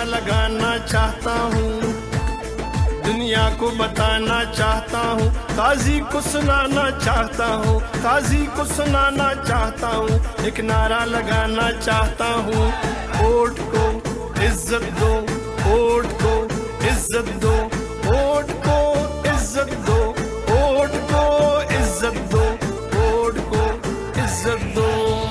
लगाना चाहता हूँ, दुनिया को बताना चाहता हूँ, काजी को सुनाना चाहता हूँ, काजी को सुनाना चाहता हूँ, एक नारा लगाना चाहता हूँ। वोट को इज्जत दो, वोट को इज्जत दो, वोट को इज्जत दो, वोट को इज्जत दो, वोट को इज्जत दो।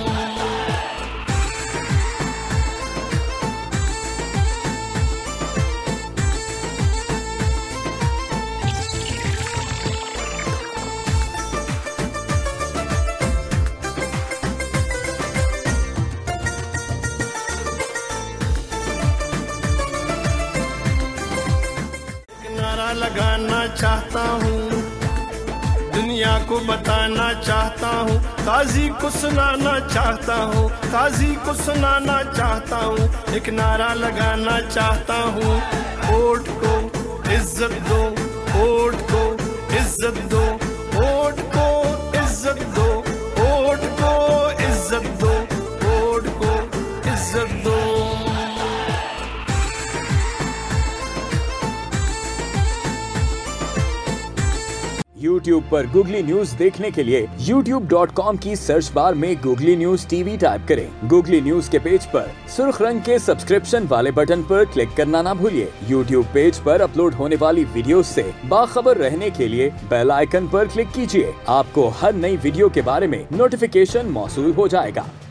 नारा लगाना चाहता हूँ, दुनिया को बताना चाहता हूँ, काजी को सुनाना चाहता हूँ, काजी को सुनाना चाहता हूँ, एक नारा लगाना चाहता हूँ। वोट को इज्जत दो, वोट को इज्जत दो, वोट को इज्जत दो, वोट को इज्जत दो, वोट को इज्जत दो। YouTube पर गूगली न्यूज देखने के लिए youtube.com की सर्च बार में गूगली न्यूज टीवी टाइप करें। गूगली न्यूज के पेज पर सुर्ख रंग के सब्सक्रिप्शन वाले बटन पर क्लिक करना ना भूलिए। YouTube पेज पर अपलोड होने वाली वीडियोस से बाखबर रहने के लिए बेल आइकन पर क्लिक कीजिए। आपको हर नई वीडियो के बारे में नोटिफिकेशन मौसूल हो जाएगा।